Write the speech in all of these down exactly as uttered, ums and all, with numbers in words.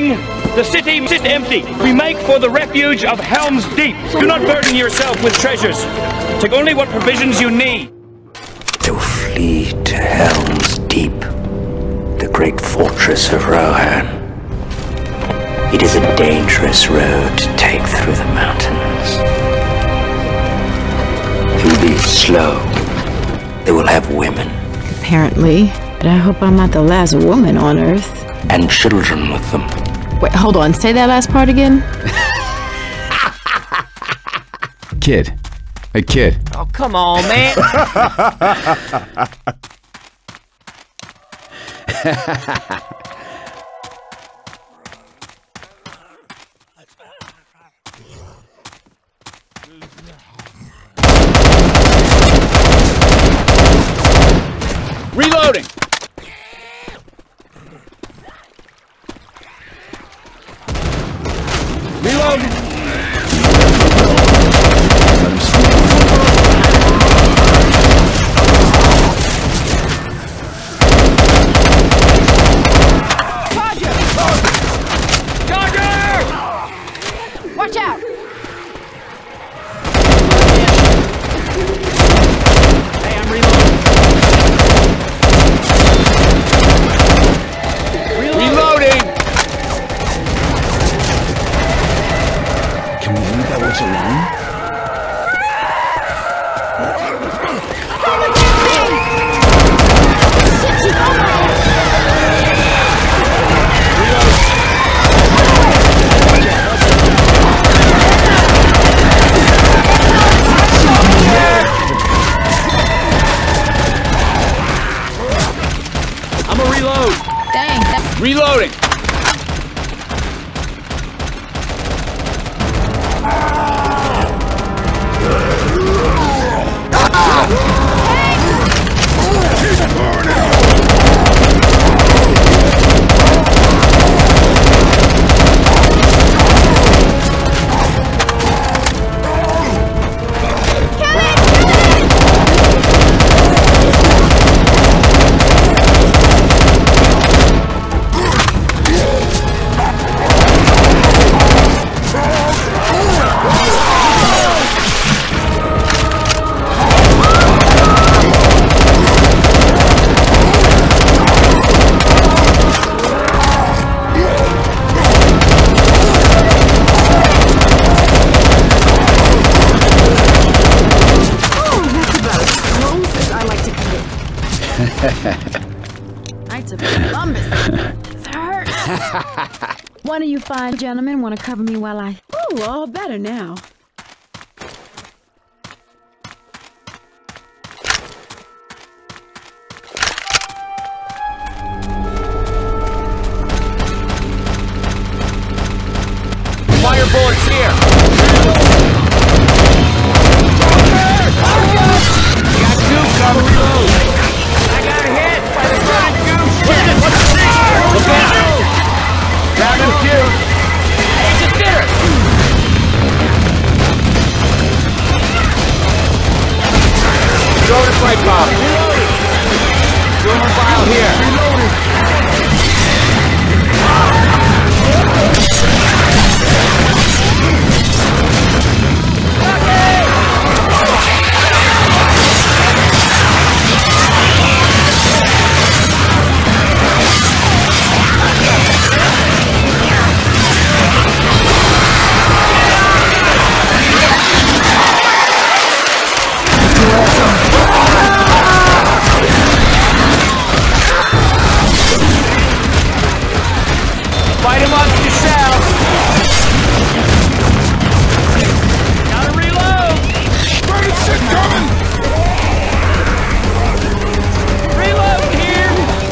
evening, the city sits empty. We make for the refuge of Helms Deep. Do not burden yourself with treasures. Take only what provisions you need. They will flee to Helms Deep, the great fortress of Rohan. It is a dangerous road to take through the mountains. It will be slow. They will have women. Apparently. But I hope I'm not the last woman on Earth. And children with them. Wait, hold on. Say that last part again. Kid. Hey, kid. Oh, come on, man. Reloading! Reloading! Watch out! Hey, I'm reloading. Reloading! Can we leave that witch alone? I'm a reload. Dang, that Reloading. Knights of Columbus. This hurts. One of you fine gentlemen want to cover me while I... Ooh, all better now. Fire bullets here. Got two cover reload. I got hit by the giant goose. What's this? What's this? Look out! Down in the queue. Hey, just did her. Throw the pipe bomb. Reloading. Silver file here. Reloading. Fight him amongst yourselves. Gotta reload. Burning shit coming. Reload here.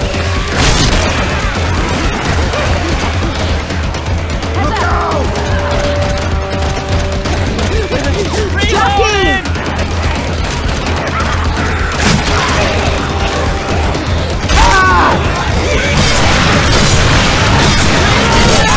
Look out. Reloading. Ah!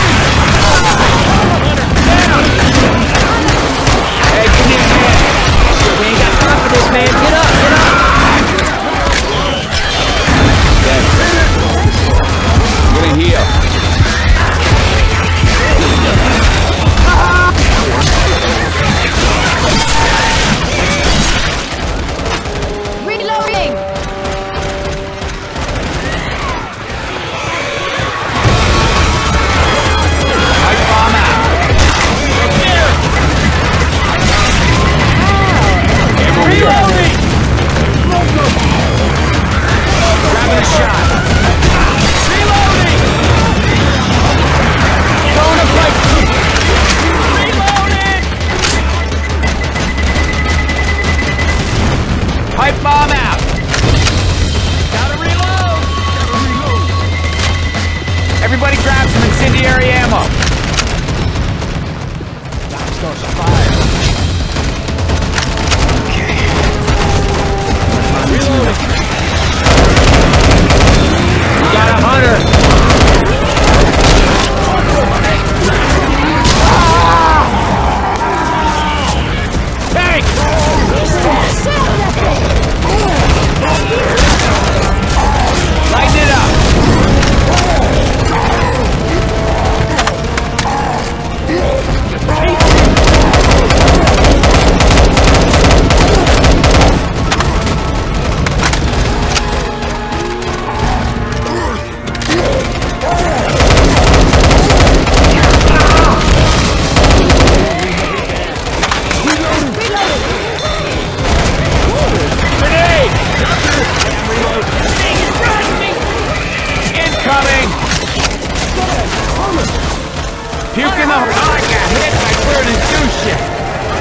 Puke in the... Oh, I got hit by burning goose shit.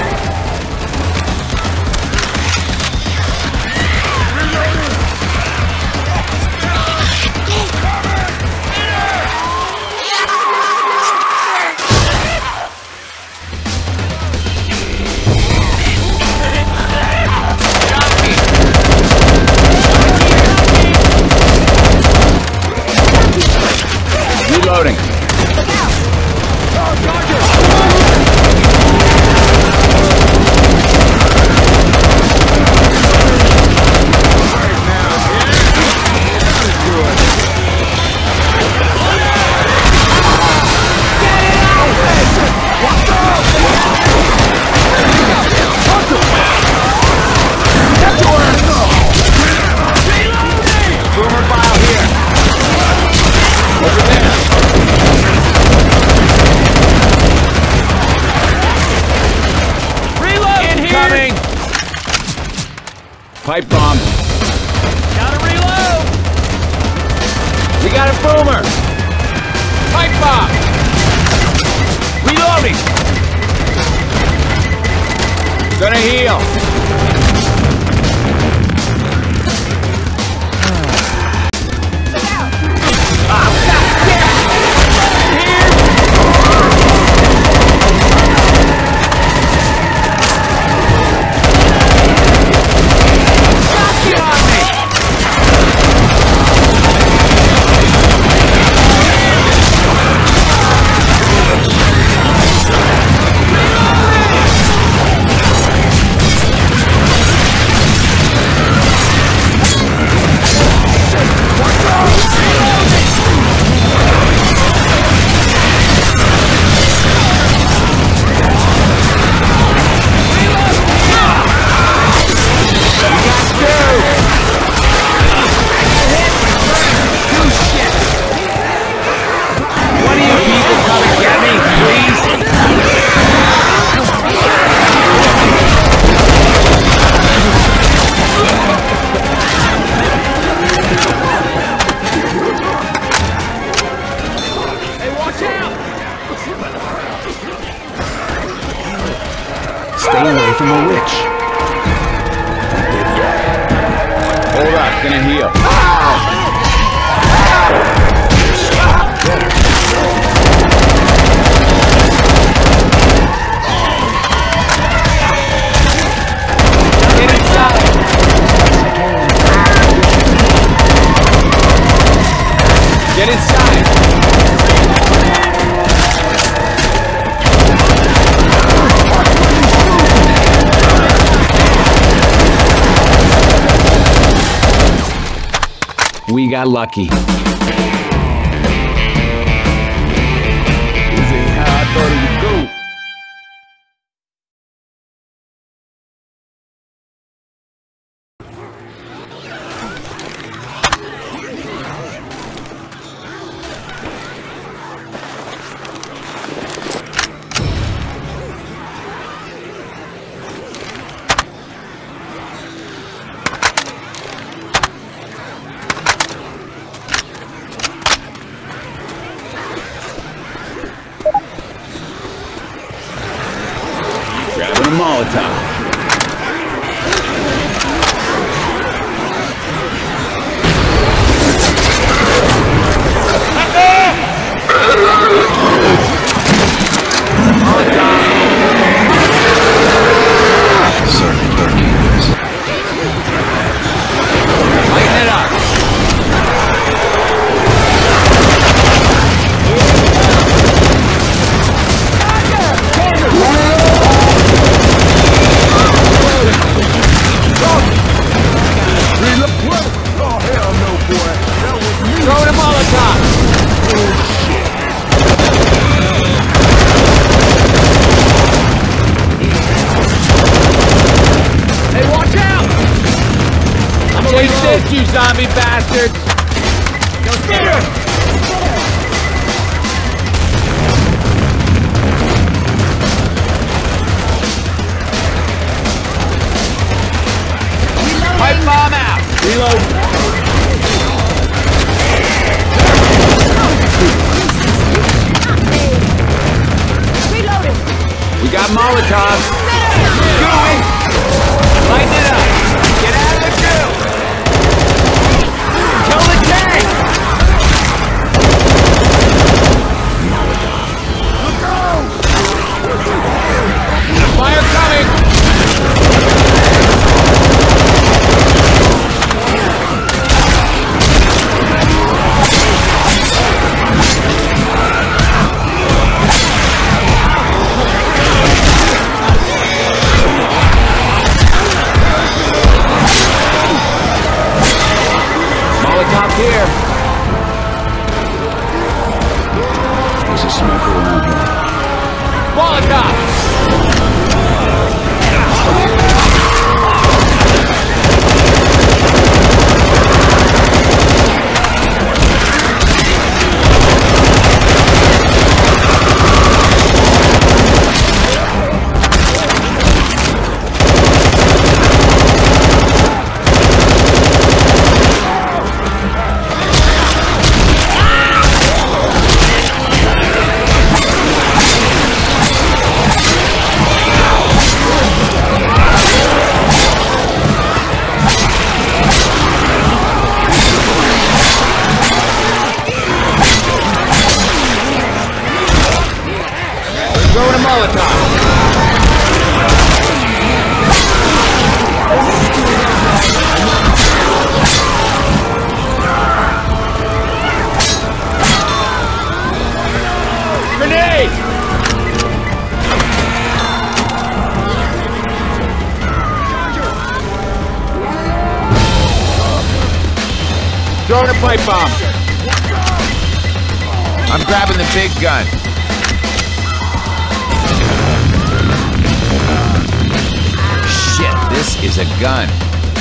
Reloading. Pipe bomb. Gotta reload! We got a boomer. Pipe bomb! Reloading! Gonna heal. Stay away from the witch. Hold up, gonna heal. Get inside! Get inside! We got lucky. This ain't how I thought it would go. Grabbing a Molotov. Lighten it up! Throw in a Molotov! Hey, watch out! Chase this, you zombie bastards! Go speeder! Pipe bomb out! Reload! Molotovs. Gooey. Lighten it up. Get out of the goo. Kill the tank. Fire coming. Molotov here. There's a smoker around here. Molotov! Throwing a Molotov. Grenade! Throwing a pipe bomb. I'm grabbing the big gun. Shit, this is a gun.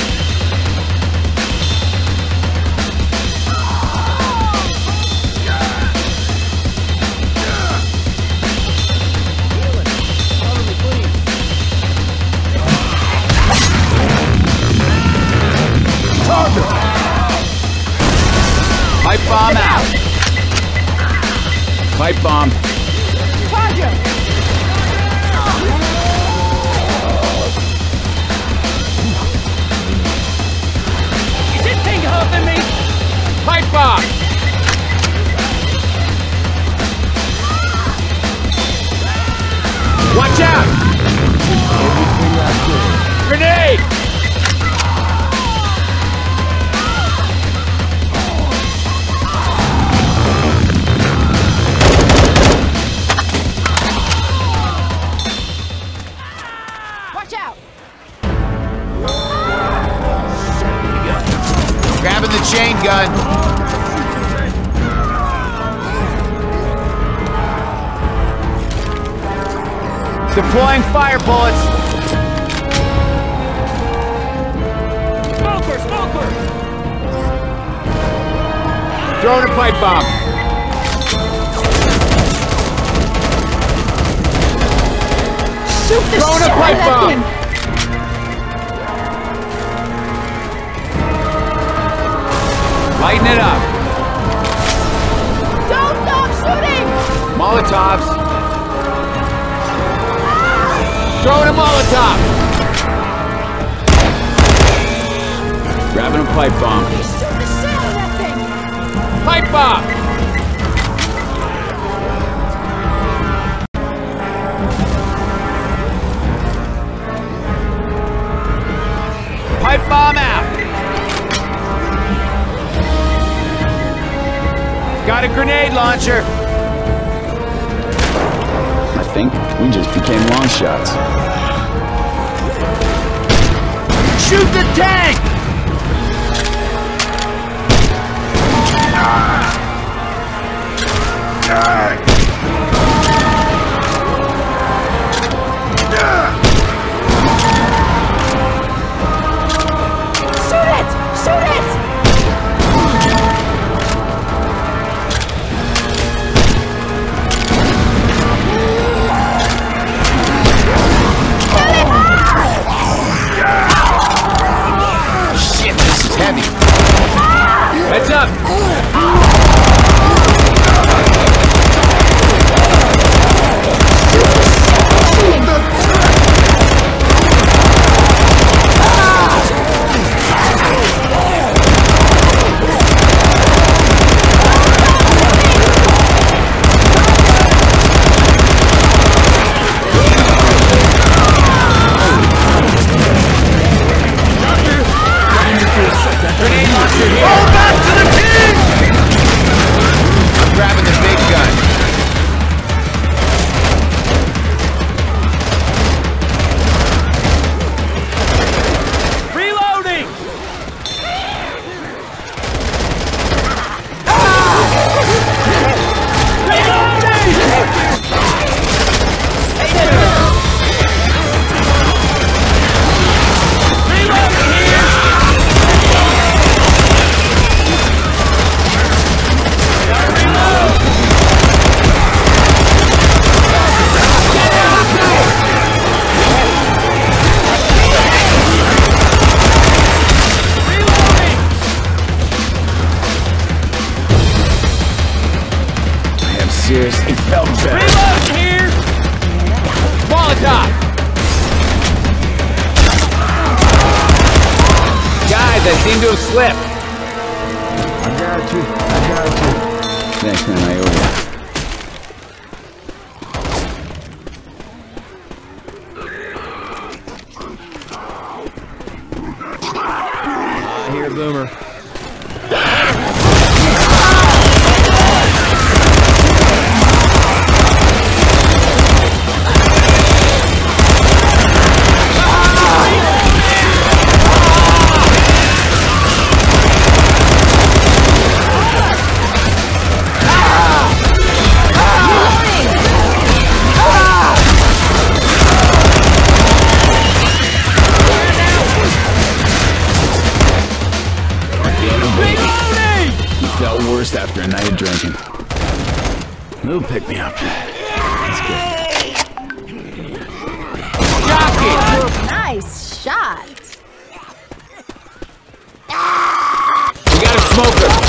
Pipe bomb out. Pipe bomb. You did think helping me? Pipe bomb. Watch out. Grenade. Grabbing the chain gun. Deploying fire bullets. Smoker, smoker! Throwing a pipe bomb. Shoot the Throwing shit a pipe out of that bomb. thing. Lighten it up. Don't stop shooting! Molotovs. Throwing a Molotov. Grabbing a pipe bomb. Shoot the shit out of that thing! Pipe bomb. Pipe bomb out. Got a grenade launcher. I think we just became long shots. Shoot the tank! Shoot it! Shoot it! Shit, this is heavy. Heads up! seem to have slipped. I got you. I got you. Thanks, man. I owe you. I hear Boomer. Worst after a night of drinking. He'll pick me up. That's good. Nice shot. We got a smoker.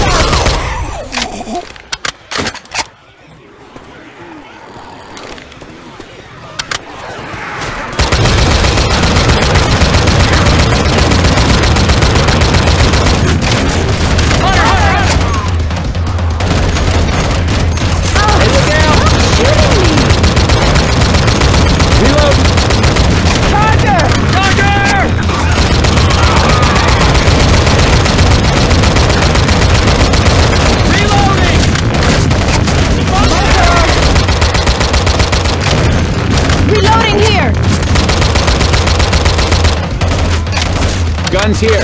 Guns here.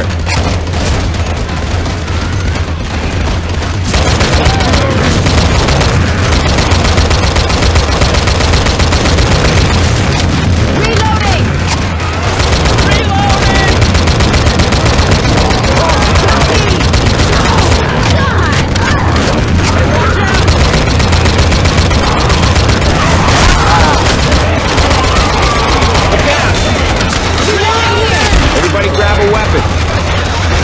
Reloading! Reloading! Everybody grab a weapon.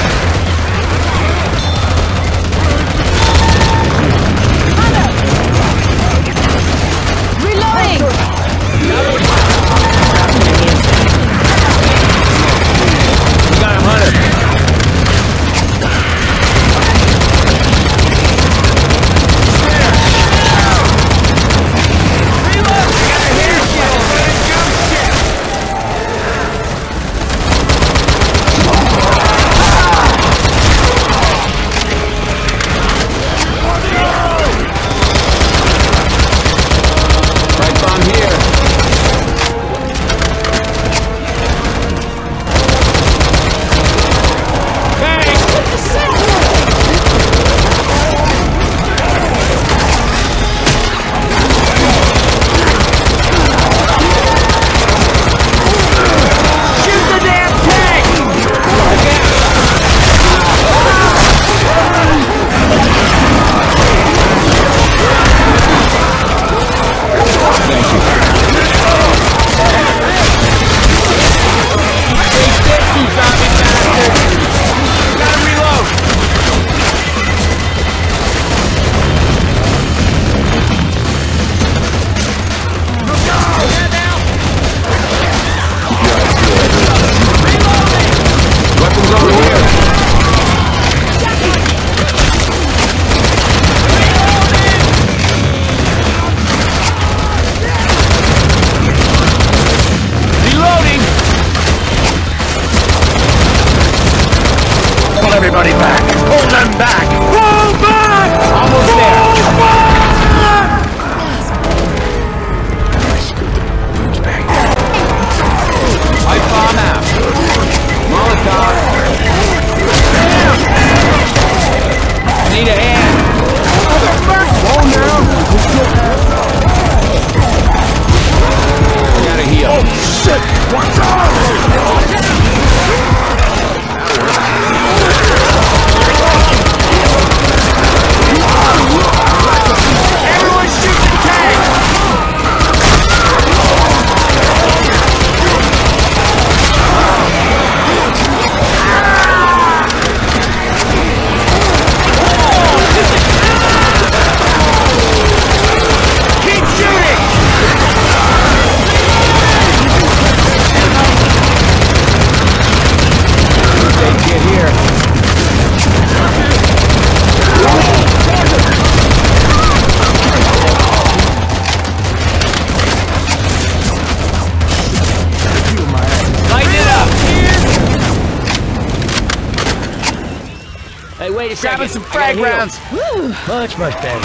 wait a Grabbing second. some frag rounds. Much, much better.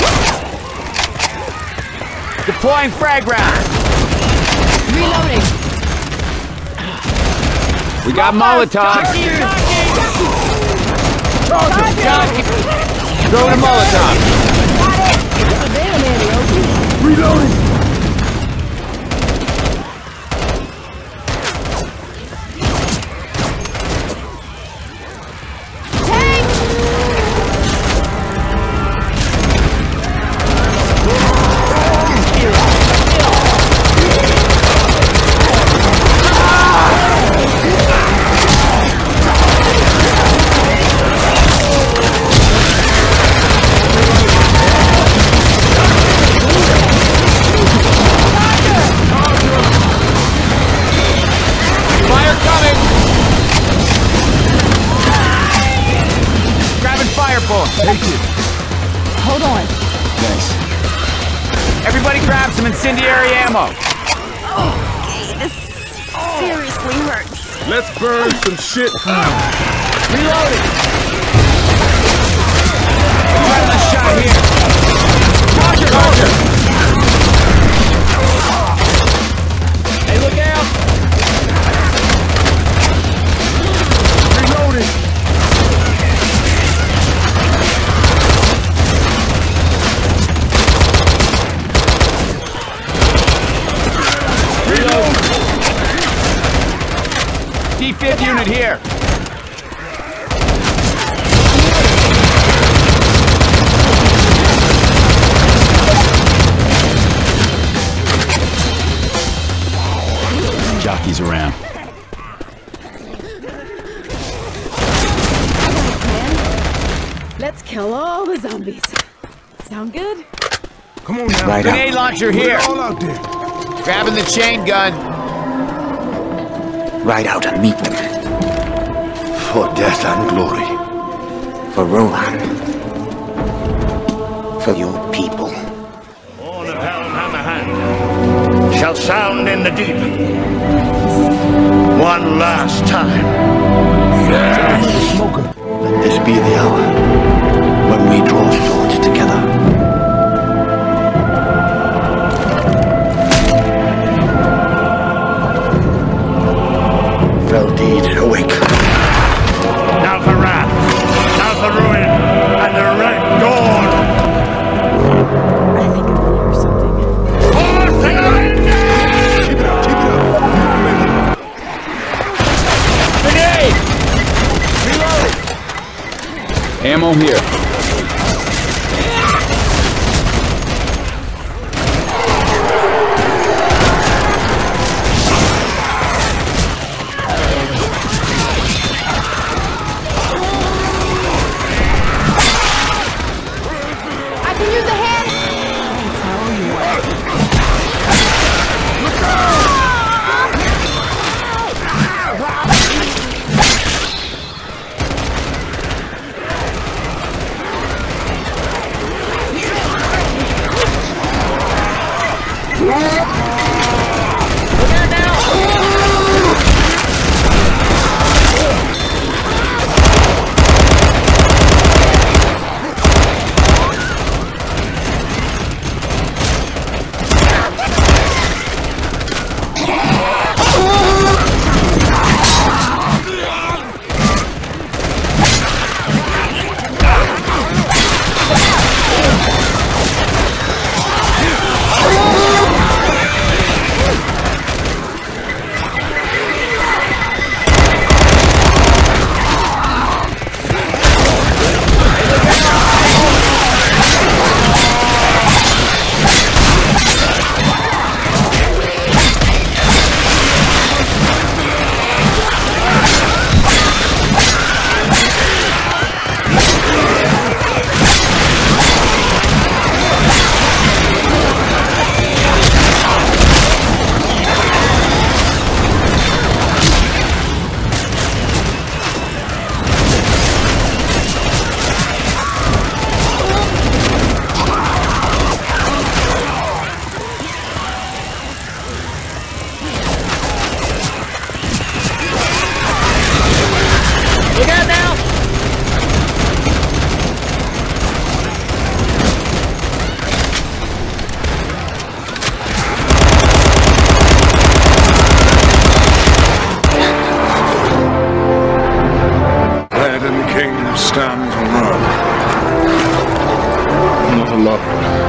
Deploying frag rounds. Reloading. We got Molotovs. Throwing a Molotov. Reloading. Take it. Hold on. Thanks. Everybody grab some incendiary ammo. Okay, this seriously hurts. Let's burn some shit. Reloading. Running a shot here. Roger, Roger. Hey, look out. Reloading. D fifth unit here. Jockey's around. Let's kill all the zombies. Sound good? Come on now. Right Grenade launcher here. All out there. Grabbing the chain gun. Ride out and meet them. For death and glory. For Rohan. For your people. Horn of Helm Hammerhand shall sound in the deep. One last time. Smoker. Let this be the hour when we draw sword together. Feldeed, awake. Now for wrath, now for ruin, and the Red Dawn! I think I hear something. For surrender! Keep it up, keep it up. Grenade! Reload! Ammo here. I can use a hand. I tell you what. up.